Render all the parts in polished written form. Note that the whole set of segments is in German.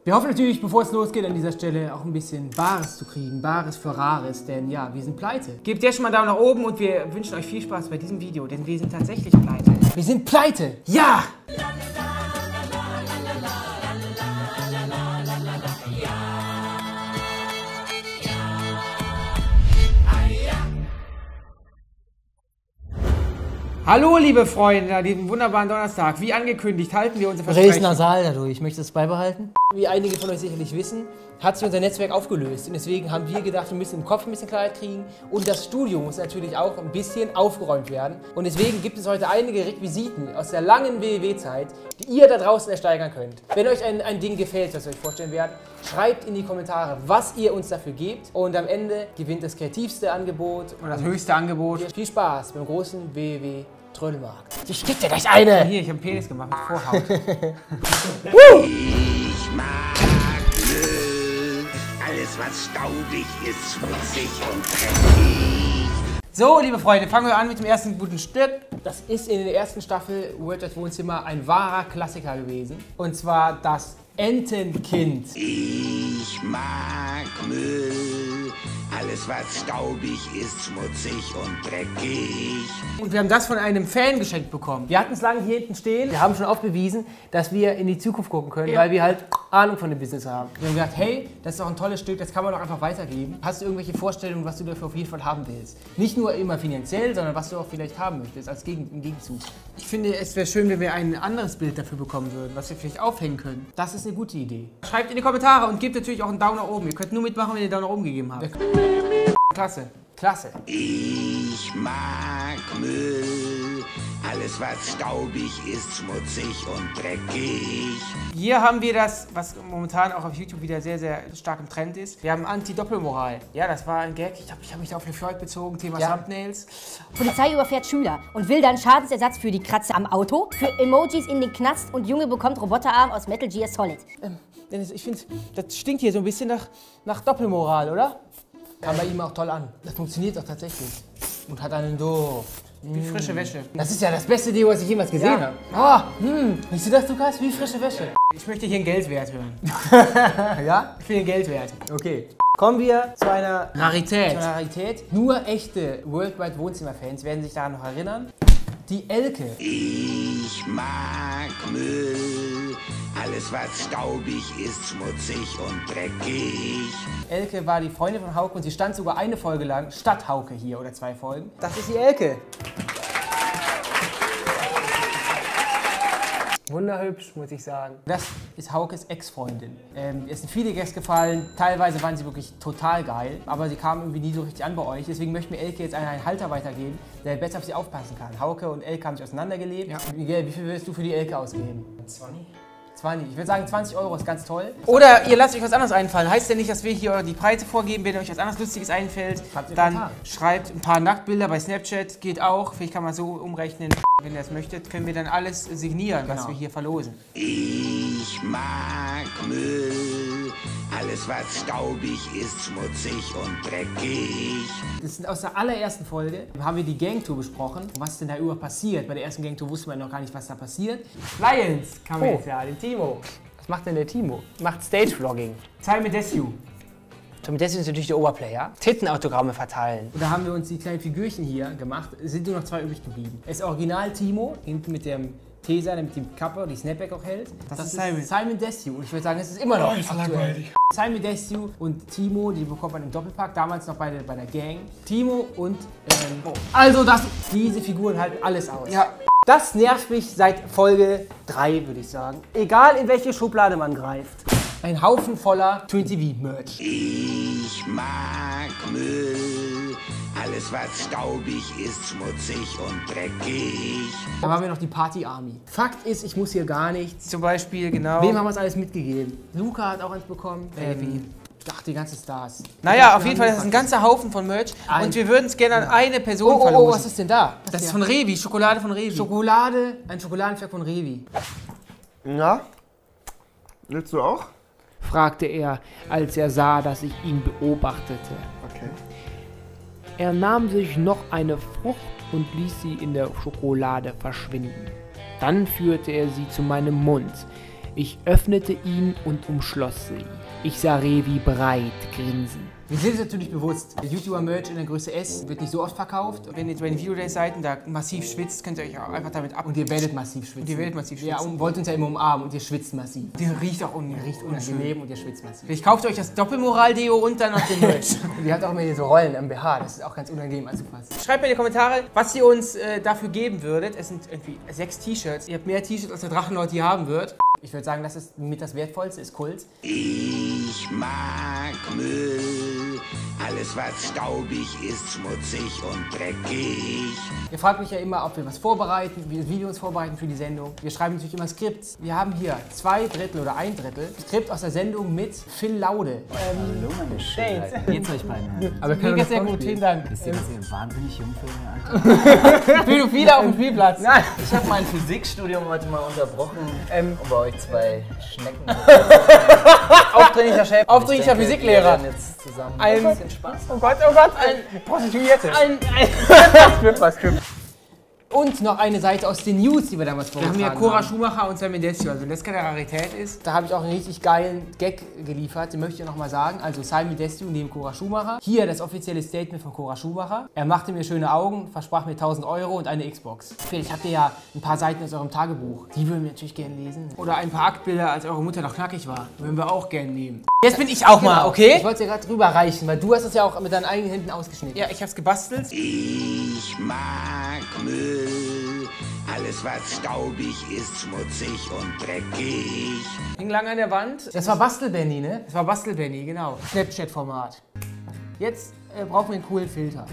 Wir hoffen natürlich, bevor es losgeht, an dieser Stelle auch ein bisschen Bares zu kriegen. Bares für Rares, denn ja, wir sind pleite. Gebt jetzt schon mal einen Daumen nach oben und wir wünschen euch viel Spaß bei diesem Video, denn wir sind tatsächlich pleite. Wir sind pleite! Ja! Hallo liebe Freunde, an diesem wunderbaren Donnerstag. Wie angekündigt, halten wir unser Versprechen. Redest nasal dadurch, möchtest du es beibehalten? Wie einige von euch sicherlich wissen, hat sich unser Netzwerk aufgelöst. Und deswegen haben wir gedacht, wir müssen im Kopf ein bisschen Klarheit kriegen. Und das Studio muss natürlich auch ein bisschen aufgeräumt werden. Und deswegen gibt es heute einige Requisiten aus der langen WoW-Zeit, die ihr da draußen ersteigern könnt. Wenn euch ein Ding gefällt, was wir euch vorstellen werden, schreibt in die Kommentare, was ihr uns dafür gebt. Und am Ende gewinnt das kreativste Angebot. Und das höchste Angebot. Viel Spaß beim großen WoW Trödelmarkt. Ich geb dir gleich eine! Hier, ich habe einen Penis gemacht mit Vorhaut. Ich mag Müll. Alles, was staubig ist, schmutzig und dreckig. So, liebe Freunde, fangen wir an mit dem ersten guten Stück. Das ist in der ersten Staffel World of Wohnzimmer ein wahrer Klassiker gewesen. Und zwar das Entenkind. Ich mag Müll. Alles, was staubig ist, schmutzig und dreckig. Und wir haben das von einem Fan geschenkt bekommen. Wir hatten es lange hier hinten stehen. Wir haben schon oft bewiesen, dass wir in die Zukunft gucken können, weil wir halt Ahnung von dem Business haben. Wir haben gedacht, hey, das ist doch ein tolles Stück, das kann man doch einfach weitergeben. Hast du irgendwelche Vorstellungen, was du dafür auf jeden Fall haben willst? Nicht nur immer finanziell, sondern was du auch vielleicht haben möchtest als im Gegenzug. Ich finde, es wäre schön, wenn wir ein anderes Bild dafür bekommen würden, was wir vielleicht aufhängen können. Das ist eine gute Idee. Schreibt in die Kommentare und gebt natürlich auch einen Daumen nach oben. Ihr könnt nur mitmachen, wenn ihr einen Daumen nach oben gegeben habt. Klasse. Klasse. Ich mag Müll. Alles, was staubig ist, schmutzig und dreckig. Hier haben wir das, was momentan auch auf YouTube wieder sehr, sehr stark im Trend ist. Wir haben Anti-Doppelmoral. Ja, das war ein Gag. Ich hab mich da auf eine Freud bezogen, Thema Thumbnails. Polizei überfährt Schüler und will dann Schadensersatz für die Kratze am Auto, für Emojis in den Knast und Junge bekommt Roboterarm aus Metal Gear Solid. Dennis, ich finde, das stinkt hier so ein bisschen nach Doppelmoral, oder? Kam bei ihm auch toll an. Das funktioniert auch tatsächlich. Und hat einen Duft. Wie frische Wäsche. Das ist ja das beste Deo, was ich jemals gesehen habe. Siehst du das, Lukas? Wie frische Wäsche. Ich möchte hier einen Geldwert hören. Ja? Ich will einen Geldwert. Okay. Kommen wir zu einer Rarität. Nur echte Worldwide Wohnzimmer-Fans werden sich daran noch erinnern. Die Elke. Ich mag Müll. Alles, was staubig ist, schmutzig und dreckig. Elke war die Freundin von Hauke und sie stand sogar eine Folge lang statt Hauke hier oder 2 Folgen. Das ist die Elke. Wunderhübsch, muss ich sagen. Das ist Haukes Ex-Freundin. Es sind viele Gags gefallen, teilweise waren sie wirklich total geil, aber sie kamen irgendwie nie so richtig an bei euch. Deswegen möchten wir Elke jetzt einen Halter weitergeben, der besser auf sie aufpassen kann. Hauke und Elke haben sich auseinandergelebt. Ja. Miguel, wie viel würdest du für die Elke ausgeben? 20. 20. Ich würde sagen, 20 € ist ganz toll. Oder ihr lasst euch was anderes einfallen. Heißt ja nicht, dass wir hier die Preise vorgeben. Wenn euch was anderes Lustiges einfällt, dann schreibt ein paar Nacktbilder bei Snapchat. Geht auch. Vielleicht kann man so umrechnen. Wenn ihr das möchtet, können wir dann alles signieren, was wir hier verlosen. Ich mag Müll. Alles, was staubig ist, schmutzig und dreckig. Das ist aus der allerersten Folge. Da haben wir die Gangtour besprochen. Was denn da überhaupt passiert? Bei der ersten Gangtour wusste man noch gar nicht, was da passiert. Lions kam jetzt ja, den Timo. Was macht denn der Timo? Macht Stage-Vlogging. Time Desu. Tommy Dessi ist natürlich der Oberplayer. Tittenautogramme verteilen. Und da haben wir uns die kleinen Figürchen hier gemacht. Es sind nur noch 2 übrig geblieben. Es ist Original Timo, hinten mit dem Teser, der mit dem Kappe, die Snapback auch hält. Das ist Simon Desue. Und ich würde sagen, es ist immer noch aktuell. Simon Desue und Timo, die bekommt man im Doppelpack, damals noch bei der Gang. Timo und also diese Figuren halten alles aus. Ja. Das nervt mich seit Folge 3, würde ich sagen. Egal in welche Schublade man greift. Ein Haufen voller Twin TV Merch. Ich mag Müll. Alles, was staubig ist, schmutzig und dreckig. Da haben wir noch die Party Army. Fakt ist, ich muss hier gar nichts. Zum Beispiel, genau. Wem haben wir es alles mitgegeben? Luca hat auch eins bekommen. Ach, die ganzen Stars. Naja, auf jeden Fall, das ist ein ganzer Haufen von Merch. Und wir würden es gerne an eine Person verlosen. Oh, was ist denn da? Das ist von Revi, Schokolade von Revi. Schokolade, ein Schokoladenfleck von Revi. Na? Willst du auch? Fragte er, als er sah, dass ich ihn beobachtete. Okay. Er nahm sich noch eine Frucht und ließ sie in der Schokolade verschwinden. Dann führte er sie zu meinem Mund. Ich öffnete ihn und umschloss sie. Ich sah Revi breit grinsen. Wir sind uns natürlich bewusst, der YouTuber-Merch in der Größe S wird nicht so oft verkauft. Wenn ihr bei den Videodays-Seiten da massiv schwitzt, könnt ihr euch auch einfach damit ab. Und ihr werdet massiv schwitzen. Und ihr werdet massiv schwitzen. Ja, und wollt uns ja immer umarmen und ihr schwitzt massiv. Der riecht auch Riecht unangenehm und ihr schwitzt massiv. Vielleicht kauft ihr euch das Doppelmoral-Deo und dann noch den Merch. Und ihr habt auch immer hier so Rollen am BH, das ist auch ganz unangenehm anzufassen. Schreibt mir in die Kommentare, was ihr uns dafür geben würdet. Es sind irgendwie 6 T-Shirts. Ihr habt mehr T-Shirts, als der Drachenlord hier haben wird. Ich würde sagen, das ist mit das Wertvollste, ist Kult. Ich mag Müll. Alles, was staubig ist, schmutzig und dreckig. Ihr fragt mich ja immer, ob wir was vorbereiten, wie wir Videos vorbereiten für die Sendung. Wir schreiben natürlich immer Skripts. Wir haben hier 2/3 oder 1/3 Skript aus der Sendung mit Phil Laude. Hallo meine Schönheit. Geht's euch beiden? Aber mir geht's sehr gut, vielen Dank. Wisst ihr, dass ihr wahnsinnig jung für euer Alter? Pädophile auf dem Spielplatz. Nein. Ich habe mein Physikstudium heute mal unterbrochen, um bei euch zwei Schnecken Aufdringlicher Chef, aufdringlicher wir Physiklehrer. werden jetzt zusammen ein bisschen Spaß haben. Oh Gott, ein Prostituierte. Und noch eine Seite aus den News, die wir damals Wir haben vorgetragen hier Cora Schumacher und Sam Desio, also wenn das keine Rarität ist. Da habe ich auch einen richtig geilen Gag geliefert, den möchte ich noch mal sagen. Also Simon Desue neben Cora Schumacher. Hier das offizielle Statement von Cora Schumacher. Er machte mir schöne Augen, versprach mir 1000 Euro und eine Xbox. Vielleicht habt ihr ja ein paar Seiten aus eurem Tagebuch. Die würden wir natürlich gerne lesen. Oder ein paar Aktbilder, als eure Mutter noch knackig war. Würden wir auch gerne nehmen. Jetzt bin ich auch mal, okay? Ich wollte es ja gerade drüber reichen, weil du hast es ja auch mit deinen eigenen Händen ausgeschnitten. Ja, ich hab's gebastelt. Ich mag Müll. Alles, was staubig ist, schmutzig und dreckig. Hing lang an der Wand. Das war Bastel-Benny, ne? Das war Bastel-Benny, genau. Snapchat-Format. Jetzt brauchen wir einen coolen Filter.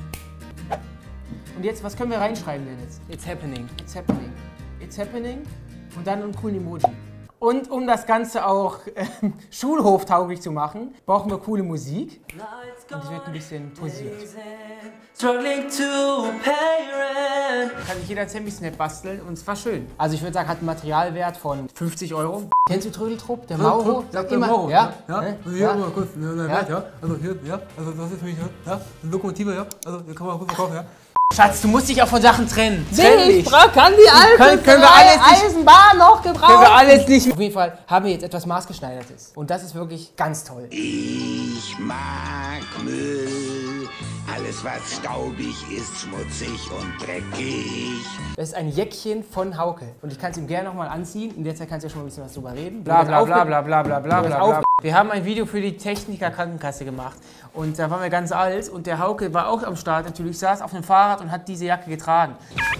Und jetzt, was können wir reinschreiben denn jetzt? It's happening. It's happening. It's happening. Und dann einen coolen Emoji. Und um das Ganze auch schulhoftauglich zu machen, brauchen wir coole Musik. Und es wird ein bisschen posiert. Struggling to pay rent. Kann sich jeder Semi-Snap basteln und es war schön. Also ich würde sagen, hat einen Materialwert von 50 Euro. Kennst du Trödeltrupp? Der Mauro? Sagt immer. Mauro, Ja? ja. Ne? Also hier Ja? mal kurz, Ja. Also hier, ja. Also das ist für mich, ja. Eine Lokomotive, ja. Also hier kann man gut verkaufen, ja. Schatz, du musst dich auch von Sachen trennen. Trenn dich. kann die alte Können wir alles nicht, Eisenbahn noch gebrauchen. können wir alles nicht. Auf jeden Fall haben wir jetzt etwas Maßgeschneidertes. Und das ist wirklich ganz toll. Ich mag Müll. Alles, was staubig ist, schmutzig und dreckig. Das ist ein Jäckchen von Hauke. Und ich kann es ihm gerne nochmal anziehen. In der Zeit kannst du ja schon mal ein bisschen was drüber reden. Bla bla bla bla bla bla bla Du bla hast bla. Wir haben ein Video für die Techniker Krankenkasse gemacht. Und da waren wir ganz alt. Und der Hauke war auch am Start natürlich, saß auf dem Fahrrad und hat diese Jacke getragen.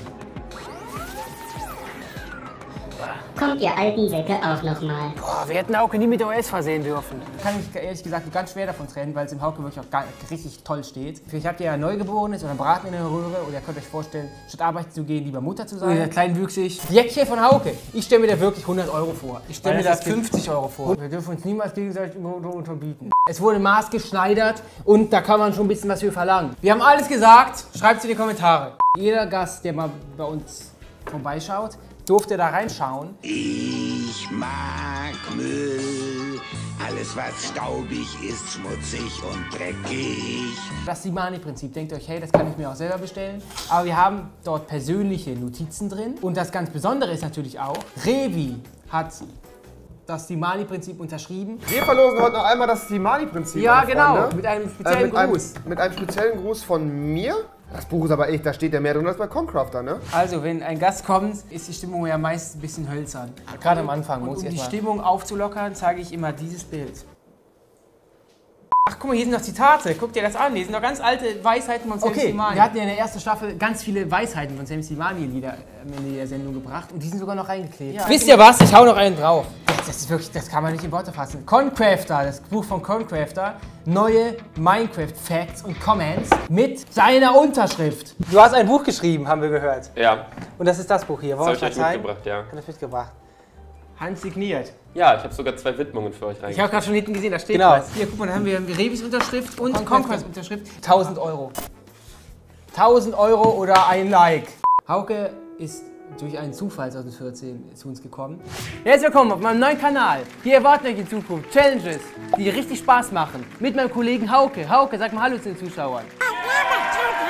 Kommt ihr alten Säcke auch nochmal? Boah, wir hätten Hauke nie mit der OS versehen dürfen. Kann ich ehrlich gesagt ganz schwer davon trennen, weil es im Hauke wirklich auch richtig toll steht. Vielleicht habt ihr ja Neugeborenes oder Braten in der Röhre oder ihr könnt euch vorstellen, statt arbeiten zu gehen, lieber Mutter zu Oder sein. kleinwüchsig. Jäckchen von Hauke. Ich stelle mir da wirklich 100 Euro vor. Ich stelle mir Weil da 50 Euro vor. Wir dürfen uns niemals gegenseitig unterbieten. Es wurde maßgeschneidert und da kann man schon ein bisschen was für verlangen. Wir haben alles gesagt. Schreibt es in die Kommentare. Jeder Gast, der mal bei uns vorbeischaut, durfte da reinschauen. Ich mag Müll. Alles, was staubig ist, schmutzig und dreckig. Das Simani-Prinzip. Denkt euch, hey, das kann ich mir auch selber bestellen. Aber wir haben dort persönliche Notizen drin. Und das ganz Besondere ist natürlich auch, Revi hat das Simani-Prinzip unterschrieben. Wir verlosen heute noch einmal das Simani-Prinzip. Ja, meine genau. Freunde. Mit einem speziellen Gruß. Mit einem speziellen Gruß von mir. Das Buch ist aber echt, da steht ja mehr drin als bei Concrafter, ne? Also, wenn ein Gast kommt, ist die Stimmung ja meist ein bisschen hölzern. Gerade am Anfang Und muss um ich die erstmal. Stimmung aufzulockern, zeige ich immer dieses Bild. Ach, guck mal, hier sind noch Zitate. Guck dir das an. Hier sind noch ganz alte Weisheiten von Sam Okay, Simani. wir hatten ja in der ersten Staffel ganz viele Weisheiten von Sam Simani-Lieder am Ende der Sendung gebracht und die sind sogar noch reingeklebt. Ja. Wisst ihr was? Ich hau noch einen drauf. Das ist wirklich, das kann man nicht in Worte fassen. Concrafter, das Buch von Concrafter, neue Minecraft-Facts und Comments mit seiner Unterschrift. Du hast ein Buch geschrieben, haben wir gehört. Ja, Und das ist das Buch hier. das habe ich euch mitgebracht, ja. Ich das mitgebracht. Handsigniert. Ja, ich habe sogar 2 Widmungen für euch Ich reingebracht. habe gerade schon hinten gesehen, da steht Genau. was. Hier, guck mal, da haben wir Revis Unterschrift und Concrafts Unterschrift. 1000 Euro. 1000 Euro oder ein Like. Hauke ist durch einen Zufall 2014 zu uns gekommen. Herzlich willkommen auf meinem neuen Kanal. Hier erwarten euch in Zukunft Challenges, die richtig Spaß machen. Mit meinem Kollegen Hauke. Hauke, sag mal Hallo zu den Zuschauern.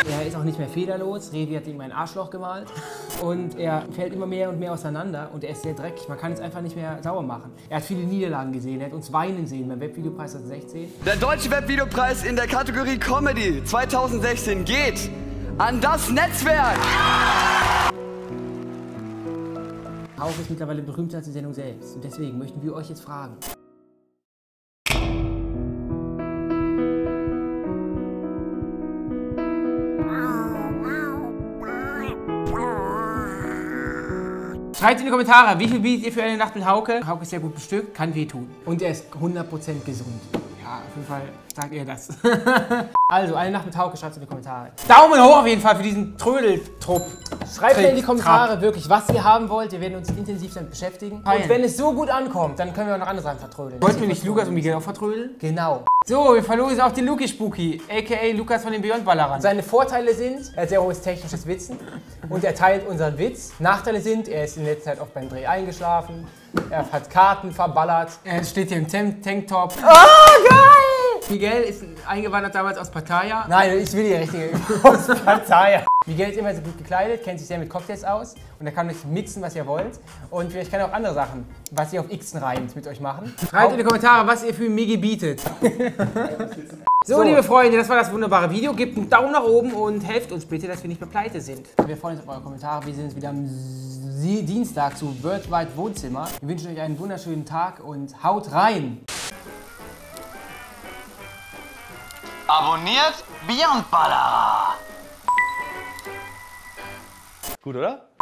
Er ist auch nicht mehr federlos. Revi hat ihm ein Arschloch gemalt. Und er fällt immer mehr und mehr auseinander. Und er ist sehr dreckig. Man kann es einfach nicht mehr sauber machen. Er hat viele Niederlagen gesehen. Er hat uns weinen sehen beim Webvideopreis 2016. Der Deutsche Webvideopreis in der Kategorie Comedy 2016 geht an das Netzwerk. Hauke ist mittlerweile berühmter als die Sendung selbst. Und deswegen möchten wir euch jetzt fragen. Schreibt in die Kommentare, wie viel bietet ihr für eine Nacht mit Hauke? Hauke ist sehr gut bestückt, kann wehtun. Und er ist 100% gesund. Ja, auf jeden Fall sagt ihr das. Also, eine Nacht mit Hauke, schreibt in die Kommentare. Daumen hoch auf jeden Fall für diesen Trödeltrupp. Schreibt mir in die Kommentare wirklich, was ihr haben wollt. Wir werden uns intensiv damit beschäftigen. Und wenn es so gut ankommt, dann können wir auch noch andere Sachen vertrödeln. Wollten wir nicht Lukas und Miguel auch vertrödeln? Genau. So, wir verlosen auch den Luki Spooky, a.k.a. Lukas von den Beyond Ballerern. Seine Vorteile sind, er hat sehr hohes technisches Wissen und er teilt unseren Witz. Nachteile sind, er ist in letzter Zeit oft beim Dreh eingeschlafen, er hat Karten verballert, er steht hier im Tanktop. Oh, geil! Miguel ist eingewandert damals aus Pattaya. Nein, ich will die richtige aus Pattaya. Miguel ist immer so gut gekleidet, kennt sich sehr mit Cocktails aus und er kann euch mixen, was ihr wollt. Und vielleicht kann er auch andere Sachen, was ihr auf Xen reimt, mit euch machen. Schreibt in die Kommentare, was ihr für Migi bietet. So, liebe Freunde, das war das wunderbare Video. Gebt einen Daumen nach oben und helft uns bitte, dass wir nicht mehr pleite sind. Wir freuen uns auf eure Kommentare. Wir sehen uns wieder am Dienstag zu Worldwide Wohnzimmer. Wir wünschen euch einen wunderschönen Tag und haut rein! Abonniert Beyond Ballerer. Gut, oder?